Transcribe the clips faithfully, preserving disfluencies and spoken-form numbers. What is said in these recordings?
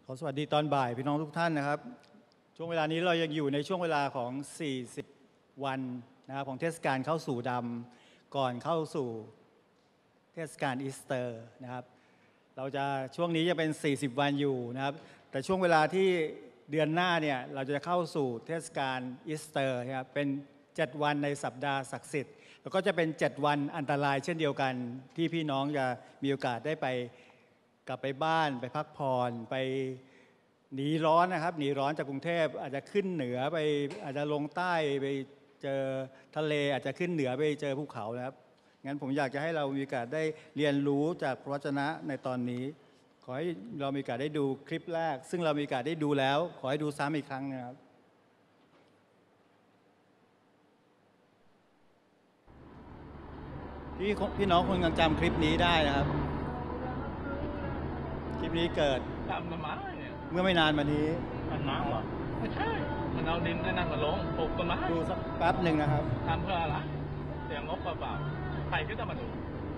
ขอสวัสดีตอนบ่ายพี่น้องทุกท่านนะครับช่วงเวลานี้เรายังอยู่ในช่วงเวลาของสี่สิบวันนะครับของเทศกาลเข้าสู่ดำก่อนเข้าสู่เทศกาลอีสเตอร์นะครับเราจะช่วงนี้จะเป็นสี่สิบวันอยู่นะครับแต่ช่วงเวลาที่เดือนหน้าเนี่ยเราจะเข้าสู่เทศกาลอีสเตอร์นะครับเป็นเจ็ดวันในสัปดาห์ศักดิ์สิทธิ์แล้วก็จะเป็นเจ็ดวันอันตรายเช่นเดียวกันที่พี่น้องจะมีโอกาสได้ไปกลับไปบ้านไปพักผ่อนไปหนีร้อนนะครับหนีร้อนจากกรุงเทพอาจจะขึ้นเหนือไปอาจจะลงใต้ไปเจอทะเลอาจจะขึ้นเหนือไปเจอภูเขานะครับงั้นผมอยากจะให้เรามีโอกาสได้เรียนรู้จากพระวจนะในตอนนี้ขอให้เรามีโอกาสได้ดูคลิปแรกซึ่งเรามีโอกาสได้ดูแล้วขอให้ดูซ้ำอีกครั้งนะครับพี่พี่น้องคงยังจำคลิปนี้ได้นะครับคลิปนี้เกิดจำมาเนี่ยเมื่อไม่นานมานี้มันน้ำเหรอไม่ใช่มันเอาดินนั่นมาลงปลูกต้นไม้ดูสักแป๊บหนึ่งนะครับทำเพื่ออะไรเสียงบเปล่าใครก็จะมาดู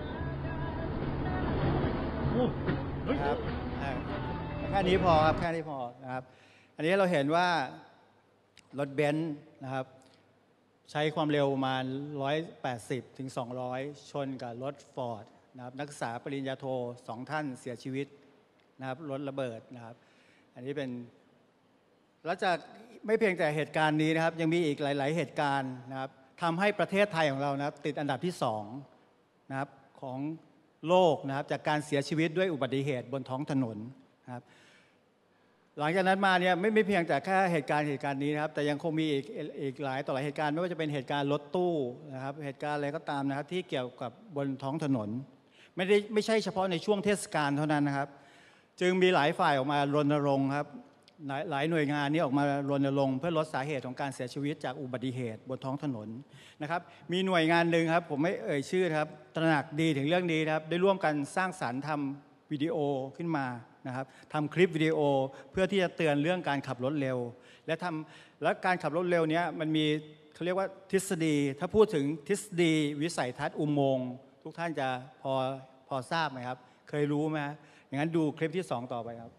ครับแค่นี้พอครับแค่นี้พอนะครับอันนี้เราเห็นว่ารถเบนซ์นะครับใช้ความเร็วประมาณหนึ่งร้อยแปดสิบถึงสองร้อยชนกับรถฟอร์ดนะครับนักศึกษาปริญญาโทสองท่านเสียชีวิตนะครับรถระเบิดนะครับอันนี้เป็นแล้วจากไม่เพียงแต่เหตุการณ์นี้นะครับยังมีอีกหลายๆเหตุการณ์นะครับทำให้ประเทศไทยของเรานะครับติดอันดับที่สองนะครับของโลกนะครับจากการเสียชีวิตด้วยอุบัติเหตุบนท้องถนนนะครับหลังจากนั้นมาเนี่ยไม่ไม่เพียงแต่แค่เหตุการณ์เหตุการณ์นี้นะครับแต่ยังคงมีอีกอีกหลายต่อหลายเหตุการณ์ไม่ว่าจะเป็นเหตุการณ์รถตู้นะครับเหตุการณ์อะไรก็ตามนะครับที่เกี่ยวกับบนท้องถนนไม่ได้ไม่ใช่เฉพาะในช่วงเทศกาลเท่านั้นนะครับจึงมีหลายฝ่ายออกมารณรงค์ครับหลายหน่วยงานนี้ออกมารณรงค์เพื่อลดสาเหตุของการเสียชีวิตจากอุบัติเหตุบนท้องถนนนะครับมีหน่วยงานหนึ่งครับผมไม่เอ่ยชื่อครับตระหนักดีถึงเรื่องนี้ครับได้ร่วมกันสร้างสรรค์ทำวิดีโอขึ้นมานะครับทำคลิปวิดีโอเพื่อที่จะเตือนเรื่องการขับรถเร็วและทำและการขับรถเร็วนี้มันมีเขาเรียกว่าทฤษฎีถ้าพูดถึงทฤษฎีวิสัยทัศน์อุโมงค์ทุกท่านจะพอพอทราบไหมครับเคยรู้ไหมอย่างนั้นดูคลิปที่สองต่อไปครับ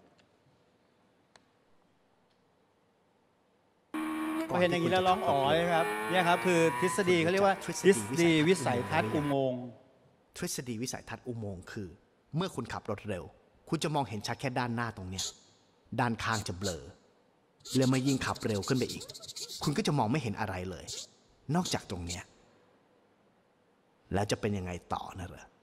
พอเห็นอย่างนี้แล้วร้องอ๋อเลยครับเนี่ยครับคือทฤษฎีเขาเรียกว่าทฤษฎีวิสัยทัศน์อุโมงค์ทฤษฎีวิสัยทัศน์อุโมงค์คือเมื่อคุณขับรถเร็วคุณจะมองเห็นชัดแค่ด้านหน้าตรงเนี้ยด้านข้างจะเบลอแล้วเมื่อยิ่งขับเร็วขึ้นไปอีกคุณก็จะมองไม่เห็นอะไรเลยนอกจากตรงเนี้ยแล้วจะเป็นยังไงต่อนะเหรอ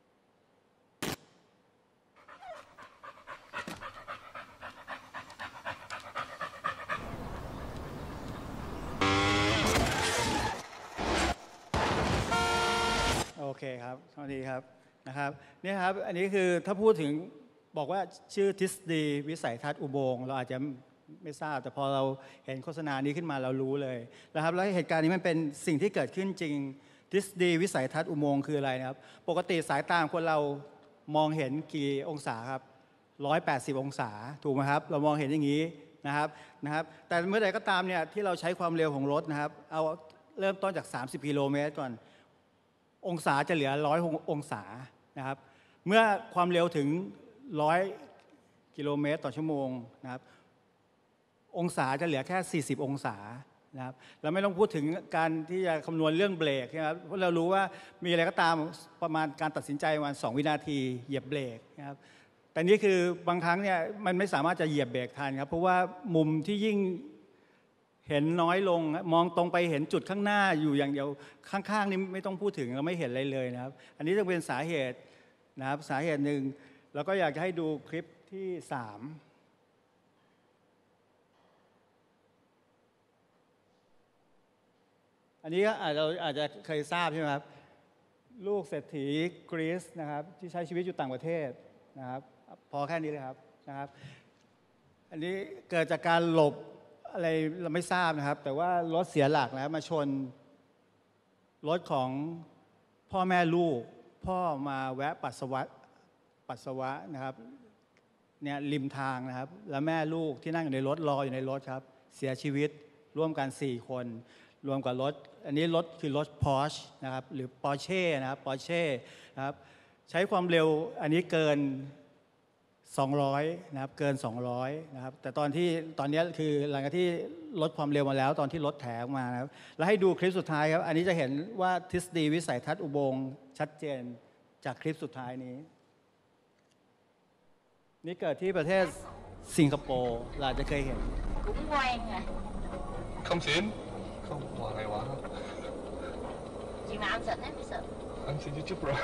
โอเคครับสวัสดีครับนะครับนี่ครับอันนี้คือถ้าพูดถึงบอกว่าชื่อทฤษฎีวิสัยทัศน์อุโมงค์เราอาจจะไม่ทราบแต่พอเราเห็นโฆษณานี้ขึ้นมาเรารู้เลยนะครับแล้วเหตุการณ์นี้มันเป็นสิ่งที่เกิดขึ้นจริงทฤษฎีวิสัยทัศน์อุโมงค์คืออะไรนะครับปกติสายตาคนเรามองเห็นกี่องศาครับหนึ่งร้อยแปดสิบองศาถูกไหมครับเรามองเห็นอย่างนี้นะครับนะครับแต่เมื่อใดก็ตามเนี่ยที่เราใช้ความเร็วของรถนะครับเอาเริ่มต้นจากสามสิบกิโลเมตรก่อนองศาจะเหลือร้อยองศานะครับเมื่อความเร็วถึงร้อยกิโลเมตรต่อชั่วโมงนะครับองศาจะเหลือแค่สี่สิบองศานะครับเราไม่ต้องพูดถึงการที่จะคำนวณเรื่องเบรกนะครับเพราะเรารู้ว่ามีอะไรก็ตามประมาณการตัดสินใจประมาณสองวินาทีเหยียบเบรกนะครับแต่นี่คือบางครั้งเนี่ยมันไม่สามารถจะเหยียบเบรกทันครับเพราะว่ามุมที่ยิ่งเห็นน้อยลงมองตรงไปเห็นจุดข้างหน้าอยู่อย่างเดียวข้างๆนี่ไม่ต้องพูดถึงเราไม่เห็นอะไรเลยนะครับอันนี้จะเป็นสาเหตุนะครับสาเหตุหนึ่งแล้วก็อยากจะให้ดูคลิปที่สามอันนี้ก็อาจจะอาจจะเคยทราบใช่ไหมครับลูกเศรษฐีกรีซนะครับที่ใช้ชีวิตอยู่ต่างประเทศนะครับพอแค่นี้เลยครับนะครับอันนี้เกิดจากการหลบอะไรเราไม่ทราบนะครับแต่ว่ารถเสียหลักนะครับมาชนรถของพ่อแม่ลูกพ่อมาแวะปัสสาวะปัสสาวะนะครับเนี่ยริมทางนะครับแล้วแม่ลูกที่นั่งอยู่ในรถรออยู่ในรถครับเสียชีวิตร่วมกันสี่คนรวมกับรถอันนี้รถคือรถ Porsche นะครับหรือ Porsche นะครับ Porsche นะครับใช้ความเร็วอันนี้เกินสองร้อยนะครับเกินสองร้อยนะครับแต่ตอนที่ตอนนี้คือหลังจากที่ลดความเร็วมาแล้วตอนที่ลดแถออกมานะครับแล้วให้ดูคลิปสุดท้ายครับอันนี้จะเห็นว่าทฤษฎีวิสัยทัศน์อุโมงค์ชัดเจนจากคลิปสุดท้ายนี้นี่เกิดที่ประเทศสิงคโปร์เราจะเคยเห็น cũng ngoan à. Không xỉn. Không, quả này quá. Chừng nào anh xịn em mới xịn. Anh xin chút chút rồi.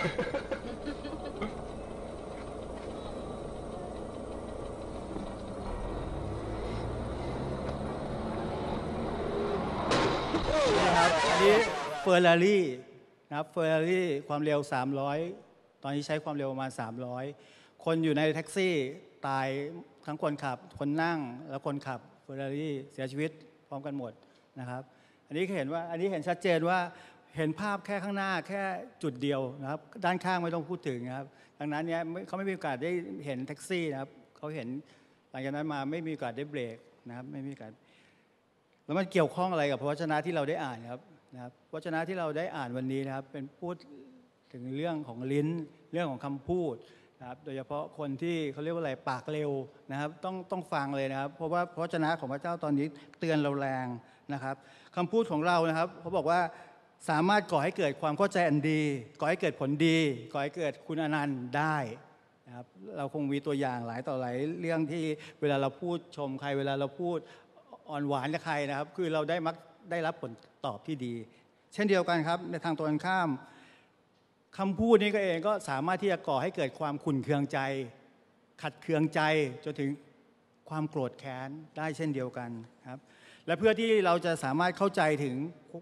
นะครับอันนี้เฟอร์รารี่นะครับเฟอร์รารี่ความเร็วสามร้อยตอนนี้ใช้ความเร็วประมาณสามร้อยคนอยู่ในแท็กซี่ตายทั้งคนขับคนนั่งและคนขับเฟอร์รารี่เสียชีวิตพร้อมกันหมดนะครับอันนี้เห็นว่าอันนี้เห็นชัดเจนว่าเห็นภาพแค่ข้างหน้าแค่จุดเดียวนะครับด้านข้างไม่ต้องพูดถึงนะครับดังนั้นเนี่ยเขาไม่มีโอกาสได้เห็นแท็กซี่นะครับเขาเห็นหลังจากนั้นมาไม่มีโอกาสได้เบรกนะครับไม่มีโอกาสแล้วมันเกี่ยวข้องอะไรกับพระวจนะที่เราได้อ่านครับนะครับพระวจนะที่เราได้อ่านวันนี้นะครับเป็นพูดถึงเรื่องของลิ้นเรื่องของคำพูดนะครับโดยเฉพาะคนที่เขาเรียกว่าอะไรปากเร็วนะครับต้องต้องฟังเลยนะครับเพราะว่าพระวจนะของพระเจ้าตอนนี้เตือนเราแรงนะครับคำพูดของเรานะครับเขาบอกว่าสามารถก่อให้เกิดความเข้าใจอันดีก่อให้เกิดผลดีก่อให้เกิดคุณอนันต์ได้นะครับเราคงมีตัวอย่างหลายต่อหลายเรื่องที่เวลาเราพูดชมใครเวลาเราพูดอ่อนหวานกับใครนะครับคือเราได้มักได้รับผลตอบที่ดี เช่นเดียวกันครับในทางตรงกันข้ามคำพูดนี้ก็เองก็สามารถที่จะก่อให้เกิดความขุ่นเคืองใจขัดเคืองใจจนถึงความโกรธแค้นได้เช่นเดียวกันครับและเพื่อที่เราจะสามารถเข้าใจถึง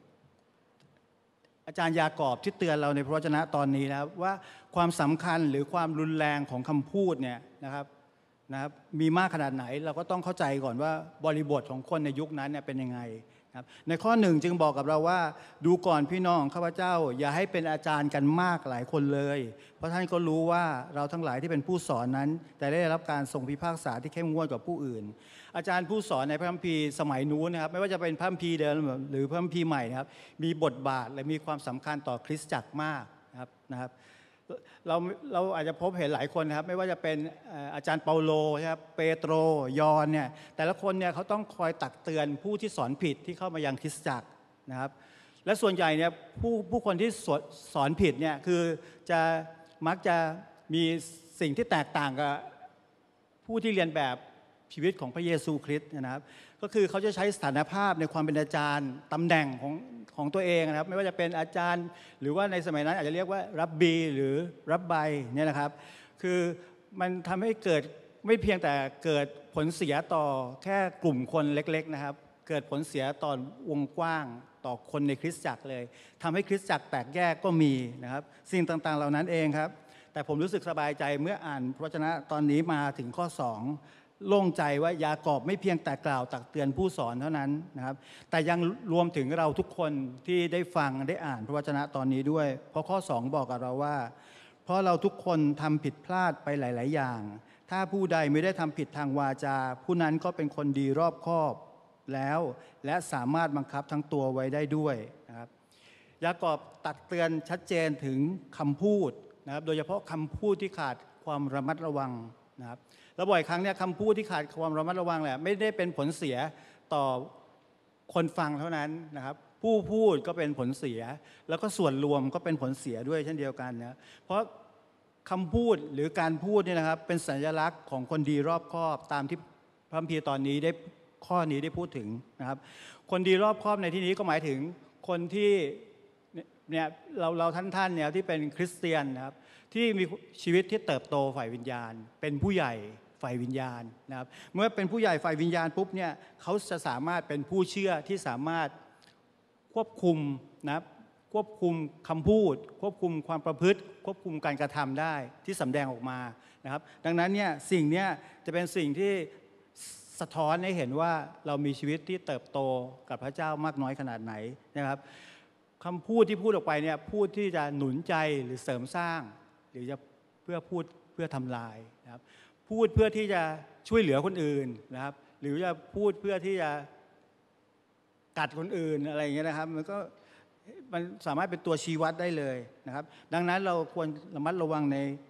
อาจารย์ยากอบที่เตือนเราในพระวจนะตอนนี้นะครับว่าความสำคัญหรือความรุนแรงของคำพูดเนี่ยนะครับนะครับมีมากขนาดไหนเราก็ต้องเข้าใจก่อนว่าบริบทของคนในยุคนั้นเนี่ยเป็นยังไงครับในข้อหนึ่งจึงบอกกับเราว่าดูก่อนพี่น้องข้าพเจ้าอย่าให้เป็นอาจารย์กันมากหลายคนเลยเพราะท่านก็รู้ว่าเราทั้งหลายที่เป็นผู้สอนนั้นแต่ได้รับการทรงพิพากษาที่เข้มงวดกว่าผู้อื่นอาจารย์ผู้สอนในพระคัมภีร์สมัยนู้นนะครับไม่ว่าจะเป็นพระคัมภีร์เดิมหรือพระคัมภีร์ใหม่นะครับมีบทบาทและมีความสำคัญต่อคริสตจักรมากนะครับนะครับเราเราอาจจะพบเห็นหลายคนนะครับไม่ว่าจะเป็นอาจารย์เปาโลครับเปโตรยอห์นเนี่ยแต่ละคนเนี่ยเขาต้องคอยตักเตือนผู้ที่สอนผิดที่เข้ามายังคริสตจักรนะครับและส่วนใหญ่เนี่ยผู้ผู้คนที่สอนสอนผิดเนี่ยคือจะมักจะมีสิ่งที่แตกต่างกับผู้ที่เรียนแบบชีวิตของพระเยซูคริสต์นะครับก็คือเขาจะใช้สถานภาพในความเป็นอาจารย์ตำแหน่งของของตัวเองนะครับไม่ว่าจะเป็นอาจารย์หรือว่าในสมัยนั้นอาจจะเรียกว่ารับบีหรือรับใบเนี่ยนะครับคือมันทำให้เกิดไม่เพียงแต่เกิดผลเสียต่อแค่กลุ่มคนเล็กๆนะครับเกิดผลเสียต่อวงกว้างต่อคนในคริสตจักรเลยทำให้คริสตจักรแตกแยกก็มีนะครับสิ่งต่างๆเหล่านั้นเองครับแต่ผมรู้สึกสบายใจเมื่ออ่านพระวจนะตอนนี้มาถึงข้อสองโล่งใจว่ายากอบไม่เพียงแต่กล่าวตักเตือนผู้สอนเท่านั้นนะครับแต่ยังรวมถึงเราทุกคนที่ได้ฟังได้อ่านพระวจนะตอนนี้ด้วยเพราะข้อสองบอกกับเราว่าเพราะเราทุกคนทำผิดพลาดไปหลายๆอย่างถ้าผู้ใดไม่ได้ทำผิดทางวาจาผู้นั้นก็เป็นคนดีรอบคอบแล้วและสามารถบังคับทั้งตัวไว้ได้ด้วยนะครับยากอบตักเตือนชัดเจนถึงคำพูดนะครับโดยเฉพาะคำพูดที่ขาดความระมัดระวังนะครับแล้วบ่อยครั้งเนี่ยคำพูดที่ขาดความระมัดระวังแหละไม่ได้เป็นผลเสียต่อคนฟังเท่านั้นนะครับผู้พูดก็เป็นผลเสียแล้วก็ส่วนรวมก็เป็นผลเสียด้วยเช่นเดียวกันนะเพราะคำพูดหรือการพูดนี่นะครับเป็นสัญลักษณ์ของคนดีรอบคอบตามที่พระคัมภีร์ตอนนี้ได้ข้อนี้ได้พูดถึงนะครับคนดีรอบคอบในที่นี้ก็หมายถึงคนที่เนี่ยเราเราท่านท่านเนี่ยที่เป็นคริสเตียนนะครับที่มีชีวิตที่เติบโตฝ่ายวิญญาณเป็นผู้ใหญ่ฝ่ายวิญญาณนะครับเมื่อเป็นผู้ใหญ่ฝ่ายวิญญาณปุ๊บเนี่ยเขาจะสามารถเป็นผู้เชื่อที่สามารถควบคุมนะครับควบคุมคำพูดควบคุมความประพฤติควบคุมการกระทำได้ที่สำแดงออกมานะครับดังนั้นเนี่ยสิ่งนี้จะเป็นสิ่งที่สะท้อนให้เห็นว่าเรามีชีวิตที่เติบโตกับพระเจ้ามากน้อยขนาดไหนนะครับคำพูดที่พูดออกไปเนี่ยพูดที่จะหนุนใจหรือเสริมสร้างหรือจะเพื่อพูดเพื่อทำลายนะครับพูดเพื่อที่จะช่วยเหลือคนอื่นนะครับหรือจะพูดเพื่อที่จะกัดคนอื่นอะไรอย่างเงี้ยนะครับมันก็มันสามารถเป็นตัวชี้วัดได้เลยนะครับดังนั้นเราควรระมัดระวังใน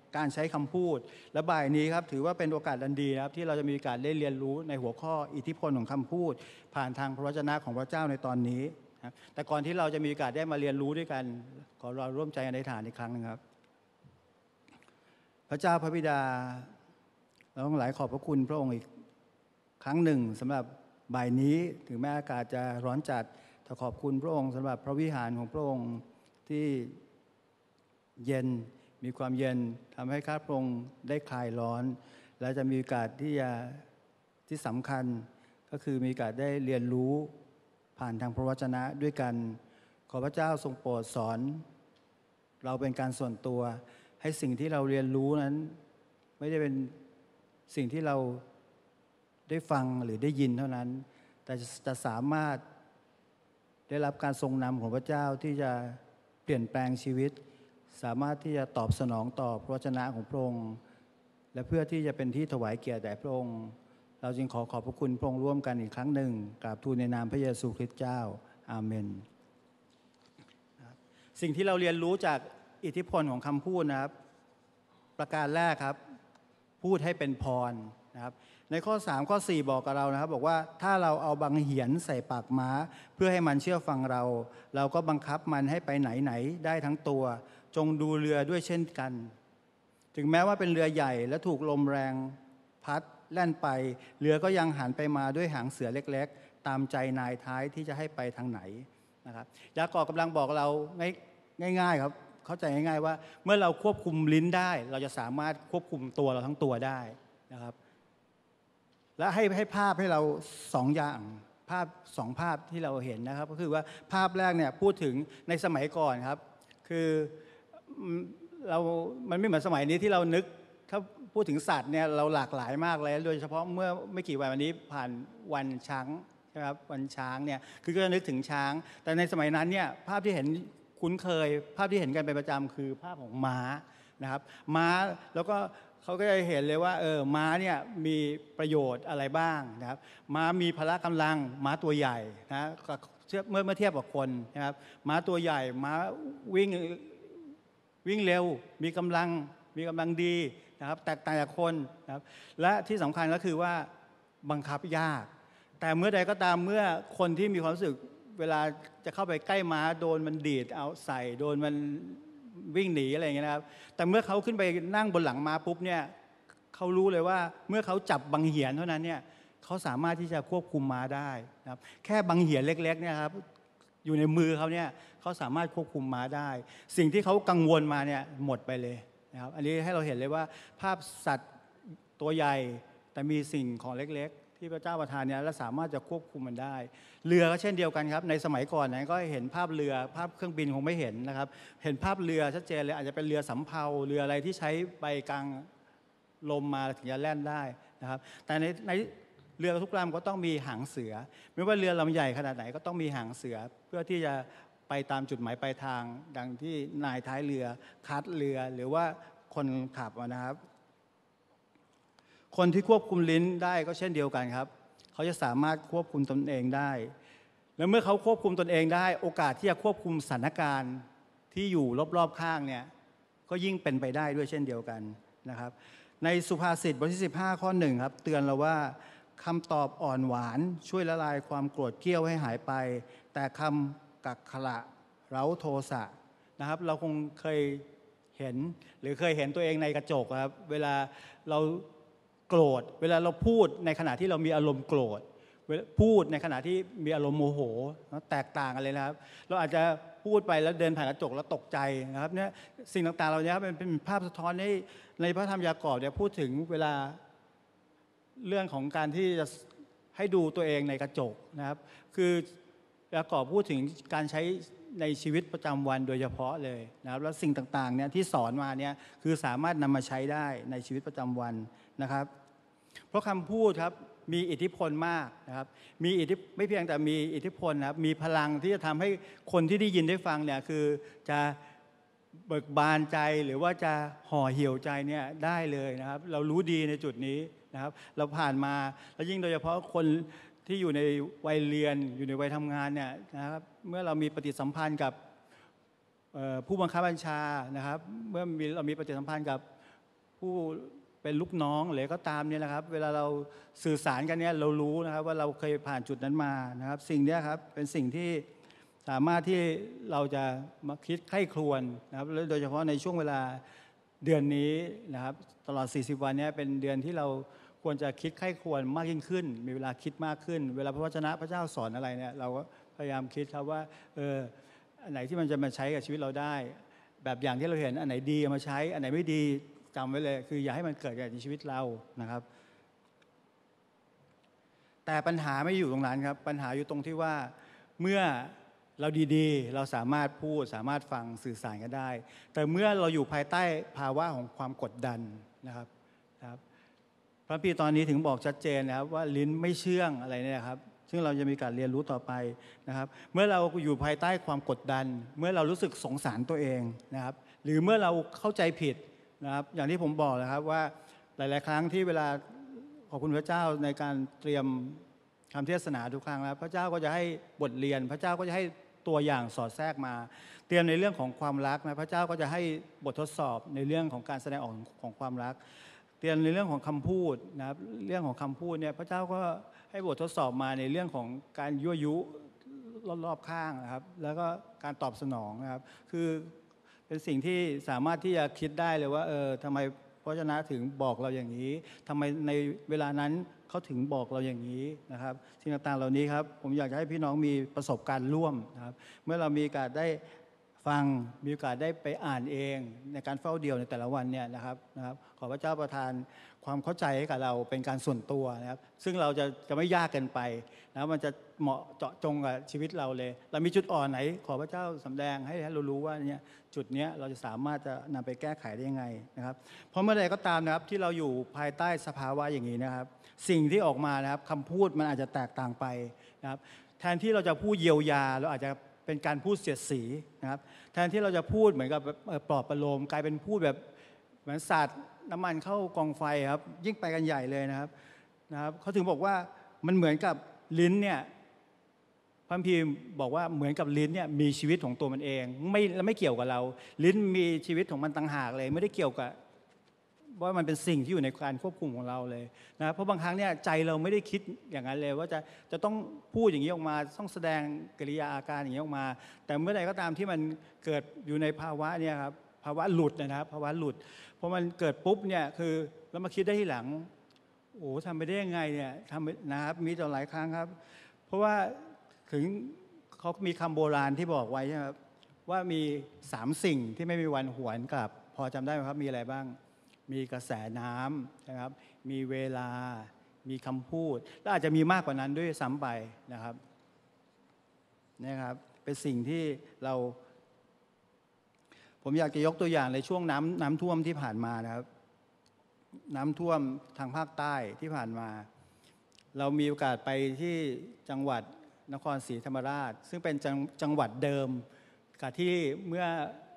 การใช้คำพูดและบ่ายนี้ครับถือว่าเป็นโอกาสอันดีนะครับที่เราจะมีการได้เรียนรู้ในหัวข้ออิทธิพลของคำพูด ผ่านทางพระวจนะของพระเจ้าในตอนนี้นะแต่ก่อนที่เราจะมีโอกาสได้มาเรียนรู้ด้วยกันขอเราร่วมใจกันในฐานอีกครั้งนึงครับพระเจ้าพระบิดาเราทั้งหลายขอบพระคุณพระองค์อีกครั้งหนึ่งสำหรับบ่ายนี้ถึงแม้อากาศจะร้อนจัดแต่ขอบคุณพระองค์สำหรับพระวิหารของพระองค์ที่เย็นมีความเย็นทำให้ข้าพระองค์ได้คลายร้อนและจะมีโอกาสที่จะที่สำคัญก็คือมีโอกาสได้เรียนรู้ผ่านทางพระวจนะด้วยกันขอพระเจ้าทรงโปรดสอนเราเป็นการส่วนตัวให้สิ่งที่เราเรียนรู้นั้นไม่ได้เป็นสิ่งที่เราได้ฟังหรือได้ยินเท่านั้นแต่จะสามารถได้รับการทรงนำของพระเจ้าที่จะเปลี่ยนแปลงชีวิตสามารถที่จะตอบสนองต่อพระวจนะของพระองค์และเพื่อที่จะเป็นที่ถวายเกียรติแด่พระองค์เราจึงขอขอบพระคุณพระองค์ร่วมกันอีกครั้งหนึ่งกราบทูลในนามพระเยซูคริสต์เจ้าอาเมนสิ่งที่เราเรียนรู้จากอิทธิพลของคำพูดนะครับประการแรกครับพูดให้เป็นพรนะครับในข้อสามข้อสี่บอกกับเรานะครับบอกว่าถ้าเราเอาบังเหียนใส่ปากม้าเพื่อให้มันเชื่อฟังเราเราก็บังคับมันให้ไปไหนไหนได้ทั้งตัวจงดูเรือด้วยเช่นกันถึงแม้ว่าเป็นเรือใหญ่และถูกลมแรงพัดแล่นไปเรือก็ยังหันไปมาด้วยหางเสือเล็กๆตามใจนายท้ายที่จะให้ไปทางไหนนะครับยากอบกำลังบอกเราง่ายๆครับเข้าใจง่ายๆว่าเมื่อเราควบคุมลิ้นได้เราจะสามารถควบคุมตัวเราทั้งตัวได้นะครับและให้ให้ภาพให้เราสองอย่างภาพสองภาพที่เราเห็นนะครับก็คือว่าภาพแรกเนี่ยพูดถึงในสมัยก่อนครับคือเรามันไม่เหมือนสมัยนี้ที่เรานึกถ้าพูดถึงสัตว์เนี่ยเราหลากหลายมากเลยโดยเฉพาะเมื่อไม่กี่วันวันนี้ผ่านวันช้างใช่ไหมครับวันช้างเนี่ยคือก็จะนึกถึงช้างแต่ในสมัยนั้นเนี่ยภาพที่เห็นคุ้นเคยภาพที่เห็นกันเป็นประจำคือภาพของม้านะครับม้าแล้วก็เขาก็จะเห็นเลยว่าเออม้าเนี่ยมีประโยชน์อะไรบ้างนะครับม้ามีพละกำลังม้าตัวใหญ่นะเมื่อเมื่อเทียบกับคนนะครับม้าตัวใหญ่ม้าวิ่งวิ่งเร็วมีกำลังมีกำลังดีนะครับแตกต่างจากคนนะครับและที่สำคัญก็คือว่าบังคับยากแต่เมื่อใดก็ตามเมื่อคนที่มีความรู้สึกเวลาจะเข้าไปใกล้ม้าโดนมันดีดเอาใส่โดนมันวิ่งหนีอะไรอย่างเงี้ยนะครับแต่เมื่อเขาขึ้นไปนั่งบนหลังม้าปุ๊บเนี่ยเขารู้เลยว่าเมื่อเขาจับบังเหียนเท่านั้นเนี่ยเขาสามารถที่จะควบคุมม้าได้นะครับแค่บังเหียนเล็กๆเนี่ยครับอยู่ในมือเขาเนี่ยเขาสามารถควบคุมม้าได้สิ่งที่เขากังวลมาเนี่ยหมดไปเลยนะครับอันนี้ให้เราเห็นเลยว่าภาพสัตว์ตัวใหญ่แต่มีสิ่งของเล็กๆที่พระเจ้าประทานเนี่ยและสามารถจะควบคุมมันได้เรือก็เช่นเดียวกันครับในสมัยก่อนนะก็เห็นภาพเรือภาพเครื่องบินคงไม่เห็นนะครับเห็นภาพเรือชัดเจนเลยอาจจะเป็นเรือสำเภาเรืออะไรที่ใช้ไปกลางลมมาถึงจะแล่นได้นะครับแต่ในในเรือทุกลำก็ต้องมีหางเสือไม่ว่าเรือลำใหญ่ขนาดไหนก็ต้องมีหางเสือเพื่อที่จะไปตามจุดหมายปลายทางดังที่นายท้ายเรือคัดเรือหรือว่าคนขับนะครับคนที่ควบคุมลิ้นได้ก็เช่นเดียวกันครับเขาจะสามารถควบคุมตนเองได้และเมื่อเขาควบคุมตนเองได้โอกาสที่จะควบคุมสถานการณ์ที่อยู่รอบๆข้างเนี่ยก็ยิ่งเป็นไปได้ด้วยเช่นเดียวกันนะครับในสุภาษิตบทที่สิบห้าข้อหนึ่งครับเตือนเราว่าคำตอบอ่อนหวานช่วยละลายความโกรธเกรี้ยวให้หายไปแต่คำกักขระเร้าโทสะนะครับเราคงเคยเห็นหรือเคยเห็นตัวเองในกระจกครับเวลาเราโกรธเวลาเราพูดในขณะที่เรามีอารมณ์โกรธพูดในขณะที่มีอารมณ์โมโหแตกต่างกันเลยนะครับเราอาจจะพูดไปแล้วเดินผ่านกระจกแล้วตกใจนะครับเนี่ยสิ่งต่างๆเหล่านี้เป็นเป็นภาพสะท้อนในในพระธรรมยากอบเนี่ยพูดถึงเวลาเรื่องของการที่จะให้ดูตัวเองในกระจกนะครับคือยากอบพูดถึงการใช้ในชีวิตประจำวันโดยเฉพาะเลยนะครับแล้วสิ่งต่างๆเนี่ยที่สอนมาเนี่ยคือสามารถนำมาใช้ได้ในชีวิตประจำวันนะครับเพราะคำพูดครับมีอิทธิพลมากนะครับมีอิทธิไม่เพียงแต่มีอิทธิพลนะครับมีพลังที่จะทำให้คนที่ได้ยินได้ฟังเนี่ยคือจะเบิกบานใจหรือว่าจะห่อเหี่ยวใจเนี่ยได้เลยนะครับเรารู้ดีในจุดนี้นะครับเราผ่านมาแล้วยิ่งโดยเฉพาะคนที่อยู่ในวัยเรียนอยู่ในวัยทำงานเนี่ยนะครับเมื่อเรามีปฏิสัมพันธ์กับผู้บังคับบัญชานะครับเมื่อมีเรามีปฏิสัมพันธ์กับผู้เป็นลูกน้องหรือก็ตามเนี่ยนะครับเวลาเราสื่อสารกันเนี่ยเรารู้นะครับว่าเราเคยผ่านจุดนั้นมานะครับสิ่งนี้ครับเป็นสิ่งที่สามารถที่เราจะมาคิดไข้ครวญนะครับโดยเฉพาะในช่วงเวลาเดือนนี้นะครับตลอดสี่สิบวันนี้เป็นเดือนที่เราควรจะคิดไข้ครวญมากยิ่งขึ้นมีเวลาคิดมากขึ้นเวลาพระวจนะพระเจ้าสอนอะไรเนี่ยเราก็พยายามคิดครับว่าเอออันไหนที่มันจะมาใช้กับชีวิตเราได้แบบอย่างที่เราเห็นอันไหนดีเอามาใช้อันไหนไม่ดีจำไว้เลยคืออย่าให้มันเกิดกับชีวิตเรานะครับแต่ปัญหาไม่อยู่ตรงนั้นครับปัญหาอยู่ตรงที่ว่าเมื่อเราดีๆเราสามารถพูดสามารถฟังสื่อสารกันได้แต่เมื่อเราอยู่ภายใต้ภาวะของความกดดันนะครับครับพระพีตอนนี้ถึงบอกชัดเจนนะครับว่าลิ้นไม่เชื่องอะไรเนี่ยครับซึ่งเราจะมีการเรียนรู้ต่อไปนะครับเมื่อเราอยู่ภายใต้ความกดดันเมื่อเรารู้สึกสงสารตัวเองนะครับหรือเมื่อเราเข้าใจผิดนะครับอย่างที่ผมบอกนะครับว่าหลายๆครั้งที่เวลาขอบคุณพระเจ้าในการเตรียมคำเทศนาทุกครั้งแล้วพระเจ้าก็จะให้บทเรียนพระเจ้าก็จะให้ตัวอย่างสอดแทรกมาเตรียมในเรื่องของความรักนะพระเจ้าก็จะให้บททดสอบในเรื่องของการแสดงออกของความรักเตรียมในเรื่องของคำพูดนะครับเรื่องของคำพูดเนี่ยพระเจ้าก็ให้บททดสอบมาในเรื่องของการยั่วยุรอบๆข้างนะครับแล้วก็การตอบสนองนะครับคือเป็นสิ่งที่สามารถที่จะคิดได้เลยว่าเออทำไมพระเจ้าถึงบอกเราอย่างนี้ทำไมในเวลานั้นเขาถึงบอกเราอย่างนี้นะครับสิ่งต่างๆเหล่านี้ครับผมอยากจะให้พี่น้องมีประสบการณ์ร่วมนะครับเมื่อเรามีโอกาสได้ฟังมีโอกาสได้ไปอ่านเองในการเฝ้าเดี่ยวในแต่ละวันเนี่ยนะครับนะครับขอพระเจ้าประทานความเข้าใจให้กับเราเป็นการส่วนตัวนะครับซึ่งเราจะจะไม่ยากเกินไปนะมันจะเหมาะเจาะจงกับชีวิตเราเลยเรามีจุดอ่อนไหนขอพระเจ้าสำแดงให้เรารู้ว่าเนี่ยจุดนี้เราจะสามารถจะนำไปแก้ไขได้ยังไงนะครับเพราะเมื่อใดก็ตามนะครับที่เราอยู่ภายใต้สภาวะอย่างนี้นะครับสิ่งที่ออกมานะครับคำพูดมันอาจจะแตกต่างไปนะครับแทนที่เราจะพูดเยียวยาเราอาจจะเป็นการพูดเสียดสีนะครับแทนที่เราจะพูดเหมือนกับปลอบประโลมกลายเป็นพูดแบบเหมือนสาดน้ำมันเข้ากองไฟครับยิ่งไปกันใหญ่เลยนะครับนะครับเขาถึงบอกว่ามันเหมือนกับลิ้นเนี่ยพระคัมภีร์บอกว่าเหมือนกับลิ้นเนี่ยมีชีวิตของตัวมันเองไม่และไม่เกี่ยวกับเราลิ้นมีชีวิตของมันต่างหากเลยไม่ได้เกี่ยวกับว่ามันเป็นสิ่งที่อยู่ในการควบคุมของเราเลยนะเพราะบางครั้งเนี่ยใจเราไม่ได้คิดอย่างนั้นเลยว่าจะจะต้องพูดอย่างนี้ออกมาต้องแสดงกิริยาอาการอย่างนี้ออกมาแต่เมื่อใดก็ตามที่มันเกิดอยู่ในภาวะเนี่ยครับภาวะหลุดนะครับภาวะหลุดพอมันเกิดปุ๊บเนี่ยคือแล้วมาคิดได้ทีหลังโอ้ทำไปได้ยังไงเนี่ยทำนะครับมีต่อหลายครั้งครับเพราะว่าถึงเขามีคำโบราณที่บอกไว้ใช่ไหมครับว่ามีสามสิ่งที่ไม่มีวันหวนกลับพอจำได้ไหมครับมีอะไรบ้างมีกระแสน้ำนะครับมีเวลามีคำพูดและอาจจะมีมากกว่านั้นด้วยซ้ำไปนะครับนี่ครับเป็นสิ่งที่เราผมอยากจะยกตัวอย่างในช่วงน้ำน้ำท่วมที่ผ่านมานะครับน้ำท่วมทางภาคใต้ที่ผ่านมาเรามีโอกาสไปที่จังหวัดนครศรีธรรมราชซึ่งเป็นจังจังหวัดเดิมกับที่เมื่อ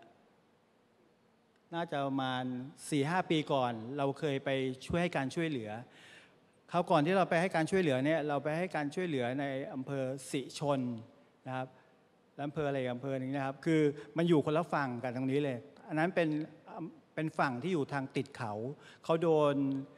น่าจะประมาณ สี่ห้า ปีก่อนเราเคยไปช่วยให้การช่วยเหลือคราวก่อนที่เราไปให้การช่วยเหลือเนี่ยเราไปให้การช่วยเหลือในอำเภอสิชนนะครับอำเภออะไรอำเภอหนึ่งนะครับคือมันอยู่คนละฝั่งกันตรงนี้เลยอันนั้นเป็นเป็นฝั่งที่อยู่ทางติดเขาเขาโดน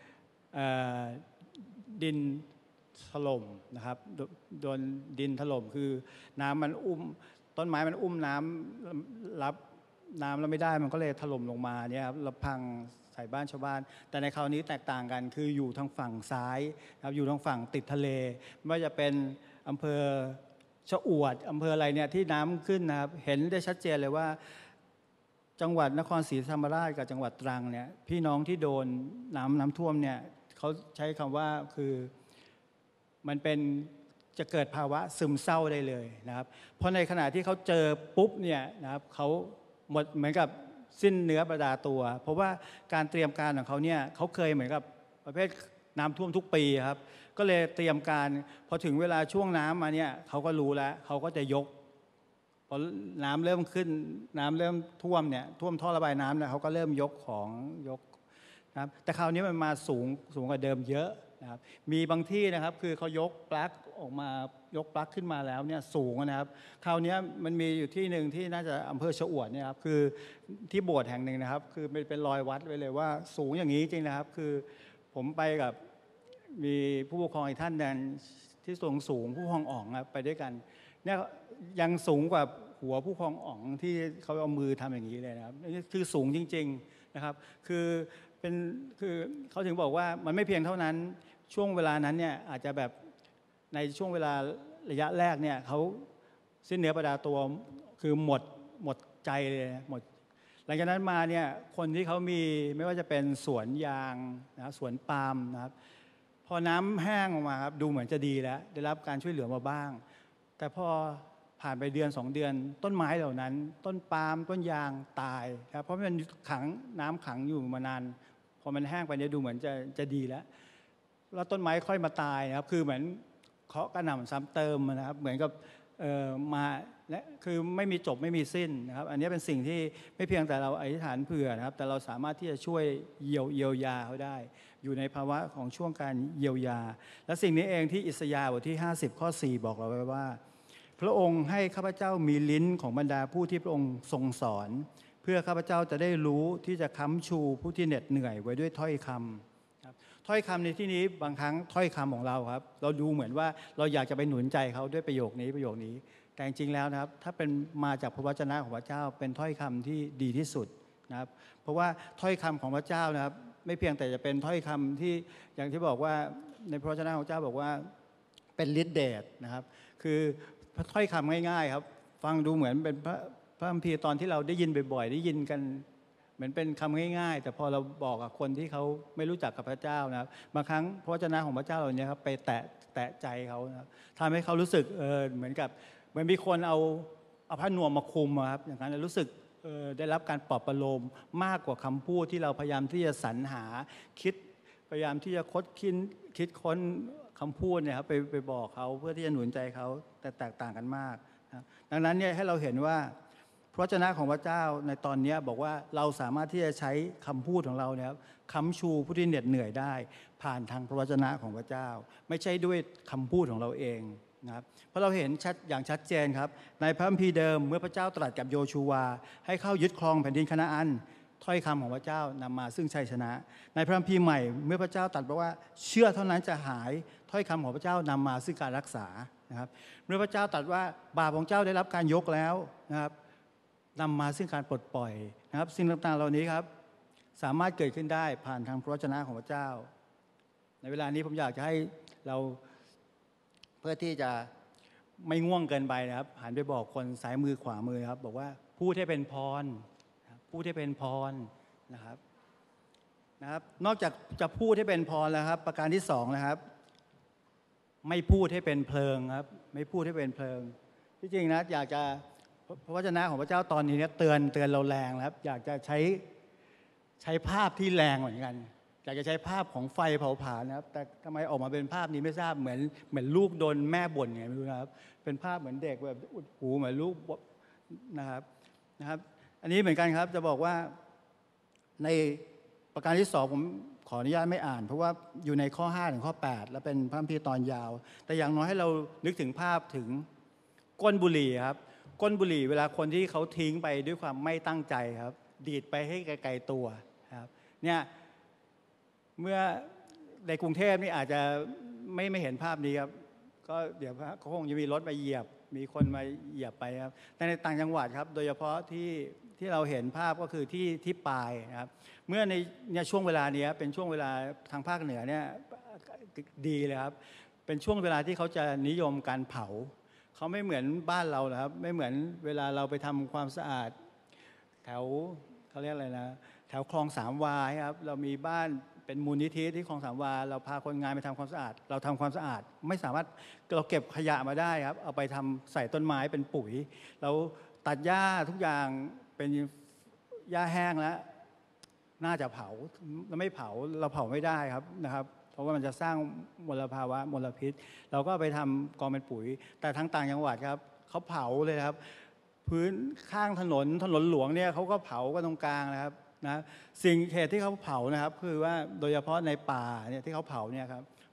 ดินถล่มนะครับโดนดินถล่มคือน้ำมันอุ้มต้นไม้มันอุ้มน้ำรับน้ำแล้วไม่ได้มันก็เลยถล่มลงมาเนี่ยครับแล้วพังใส่บ้านชาวบ้านแต่ในคราวนี้แตกต่างกันคืออยู่ทางฝั่งซ้ายครับอยู่ทางฝั่งติดทะเลไม่ว่าจะเป็นอำเภอชะอวดอำเภออะไรเนี่ยที่น้ำขึ้นนะครับเห็นได้ชัดเจนเลยว่าจังหวัดนครศรีธรรมราชกับจังหวัดตรังเนี่ยพี่น้องที่โดนน้ำน้ำท่วมเนี่ยเขาใช้คำว่าคือมันเป็นจะเกิดภาวะซึมเศร้าได้เลยนะครับเพราะในขณะที่เขาเจอปุ๊บเนี่ยนะครับเขาหมดเหมือนกับสิ้นเนื้อประดาตัวเพราะว่าการเตรียมการของเขาเนี่ยเขาเคยเหมือนกับประเภทน้ำท่วมทุกปีครับก็เลยเตรียมการพอถึงเวลาช่วงน้ำมาเนี่ยเขาก็รู้แล้วเขาก็จะยกพอน้ำเริ่มขึ้นน้ำเริ่มท่วมเนี่ยท่วมท่อระบายน้ำแล้วเขาก็เริ่มยกของยกนะครับแต่คราวนี้มันมาสูงสูงกว่าเดิมเยอะนะครับมีบางที่นะครับคือเขายกปลั๊กออกมายกปลั๊กขึ้นมาแล้วเนี่ยสูงนะครับคราวนี้มันมีอยู่ที่หนึ่งที่น่าจะอำเภอชะอวดเนี่ยครับคือที่โบสถ์แห่งหนึ่งนะครับคือเป็นรอยวัดไว้เลยว่าสูงอย่างนี้จริงนะครับคือผมไปกับมีผู้ปกครองอีกท่านนึงที่สูงสูงผู้ปกครองอ๋องครับไปด้วยกันเนี่ยยังสูงกว่าหัวผู้ปกครองอ๋องที่เขาเอามือทำอย่างนี้เลยนะครับนี่คือสูงจริงๆนะครับคือเป็นคือเขาถึงบอกว่ามันไม่เพียงเท่านั้นช่วงเวลานั้นเนี่ยอาจจะแบบในช่วงเวลาระยะแรกเนี่ยเขาสิ้นเนื้อประดาตัวคือหมดหมดใจเลยหมดหลังจากนั้นมาเนี่ยคนที่เขามีไม่ว่าจะเป็นสวนยางนะสวนปาล์มนะครับพอน้ำแห้งออกมาครับดูเหมือนจะดีแล้วได้รับการช่วยเหลือมาบ้างแต่พอผ่านไปเดือนสองเดือนต้นไม้เหล่านั้นต้นปาล์มต้นยางตายครับเพราะมันขังน้ำขังอยู่มานานพอมันแห้งไปเนี่ยดูเหมือนจะจะดีแล้วแล้วต้นไม้ค่อยมาตายนะครับคือเหมือนเคาะกระหน่ำซ้ำเติมนะครับเหมือนกับเอ่อมาและคือไม่มีจบไม่มีสิ้นนะครับอันนี้เป็นสิ่งที่ไม่เพียงแต่เราอธิษฐานเผื่อนะครับแต่เราสามารถที่จะช่วยเยียวเยียวยาเขาได้อยู่ในภาวะของช่วงการเยียวยาและสิ่งนี้เองที่อิสยาห์บทที่ห้าสิบข้อสี่บอกเราไว้ว่าพระองค์ให้ข้าพเจ้ามีลิ้นของบรรดาผู้ที่พระองค์ทรงสอนเพื่อข้าพเจ้าจะได้รู้ที่จะค้ำชูผู้ที่เหน็ดเหนื่อยไว้ด้วยถ้อยคำครับถ้อยคำในที่นี้บางครั้งถ้อยคำของเราครับเราดูเหมือนว่าเราอยากจะไปหนุนใจเขาด้วยประโยคนี้ประโยคนี้แต่จริงๆแล้วนะครับถ้าเป็นมาจากพระวจนะของพระเจ้าเป็นถ้อยคำที่ดีที่สุดนะครับเพราะว่าถ้อยคำของพระเจ้านะครับไม่เพียงแต่จะเป็นถ้อยคำที่อย่างที่บอกว่าในพระวจนะของพระเจ้าบอกว่าเป็นฤทธิ์เดชนะครับคือถ้อยคำง่ายๆครับฟังดูเหมือนเป็นพระพระคัมภีร์ตอนที่เราได้ยินบ่อยๆได้ยินกันเหมือนเป็นคำง่ายๆแต่พอเราบอกกับคนที่เขาไม่รู้จักกับพระเจ้านะครับบางครั้งพระวจนะของพระเจ้าเหล่านี้ครับไปแตะแตะใจเขานะครับทำให้เขารู้สึกเออเหมือนกับเหมือนมีคนเอาเอาผ้านวมมาคลุมครับอย่างนั้นรู้สึกเออได้รับการปลอบประโลมมากกว่าคำพูดที่เราพยายามที่จะสรรหาคิดพยายามที่จะคดคิดคิดค้นคำพูดเนี่ยครับไปไปบอกเขาเพื่อที่จะหนุนใจเขาแต่แตกต่างกันมากนะดังนั้นเนี่ยให้เราเห็นว่าพระวจนะของพระเจ้าในตอนนี้บอกว่าเราสามารถที่จะใช้คำพูดของเราเนี่ยค้ำชูผู้ที่เหน็ดเหนื่อยได้ผ่านทางพระวจนะของพระเจ้าไม่ใช่ด้วยคำพูดของเราเองนะครับเพราะเราเห็นชัดอย่างชัดเจนครับในพระคัมภีร์เดิมเมื่อพระเจ้าตรัสกับโยชูวาให้เข้ายึดครองแผ่นดินคานาอันถ้อยคำของพระเจ้านำมาซึ่งชัยชนะในพระคัมภีร์ใหม่เมื่อพระเจ้าตรัสบอกว่าเชื่อเท่านั้นจะหายถ้อยคำของพระเจ้านำมาซึ่งการรักษานะครับเมื่อพระเจ้าตรัสว่าบาปของเจ้าได้รับการยกแล้วนะครับนำมาซึ่งการปลดปล่อยนะครับสิ่งต่างๆเหล่านี้ครับสามารถเกิดขึ้นได้ผ่านทางพระวจนะของพระเจ้าในเวลานี้ผมอยากจะให้เราเพื่อที่จะไม่ง่วงเกินไปนะครับหันไปบอกคนซ้ายมือขวามือครับบอกว่าพูดให้เป็นพรพูดให้เป็นพรนะครับนะครับนอกจากจะพูดให้เป็นพรแล้วครับประการที่สองนะครับไม่พูดให้เป็นเพลิงครับไม่พูดให้เป็นเพลิงที่จริงนะอยากจะพระวจนะของพระเจ้าตอนนี้เนี่ยเตือนเตือนเราแรงครับอยากจะใช้ใช้ภาพที่แรงเหมือนกันอยากจะใช้ภาพของไฟเผาผลาญนะครับแต่ทำไมออกมาเป็นภาพนี้ไม่ทราบเหมือนเหมือนลูกโดนแม่บ่นไงไม่รู้นะครับเป็นภาพเหมือนเด็กแบบอุดหูเหมือนลูกนะครับนะครับอันนี้เหมือนกันครับจะบอกว่าในประการที่สองผมขออนุญาตไม่อ่านเพราะว่าอยู่ในข้อห้าถึงข้อแปดและเป็นพระคัมภีร์ตอนยาวแต่อย่างน้อยให้เรานึกถึงภาพถึงก้นบุหรี่ครับก้นบุหรี่เวลาคนที่เขาทิ้งไปด้วยความไม่ตั้งใจครับดีดไปให้ไกลๆตัวครับเนี่ยเมื่อในกรุงเทพนี่อาจจะไม่ไม่เห็นภาพนี้ครับก็เดี๋ยวเขาคงจะมีรถมาเหยียบมีคนมาเหยียบไปครับแต่ในต่างจังหวัดครับโดยเฉพาะที่ที่เราเห็นภาพก็คือที่ที่ปายนะครับเมื่อในเนี่ยช่วงเวลานี้เป็นช่วงเวลาทางภาคเหนือเนี่ยดีเลยครับเป็นช่วงเวลาที่เขาจะนิยมการเผาเขาไม่เหมือนบ้านเราครับไม่เหมือนเวลาเราไปทำความสะอาดแถวเขาเรียกอะไรนะแถวคลองสามวาครับเรามีบ้านเป็นมูลนิธิที่คลองสามวาเราพาคนงานไปทำความสะอาดเราทำความสะอาดไม่สามารถเราเก็บขยะมาได้ครับเอาไปทำใส่ต้นไม้เป็นปุ๋ยเราตัดหญ้าทุกอย่างเป็นหญ้าแห้งแล้วน่าจะเผาเราไม่เผาเราเผาไม่ได้ครับนะครับเพราะว่ามันจะสร้างมลภาวะมลพิษเราก็ไปทำกองเป็นปุ๋ยแต่ทั้งต่างจังหวัดครับเขาเผาเลยครับพื้นข้างถนนถนนหลวงเนี่ยเขาก็เผากันตรงกลางนะครับนะสิ่งเหตุที่เขาเผานะครับคือว่าโดยเฉพาะในป่าเนี่ยที่เขาเผาเนี่ยครับ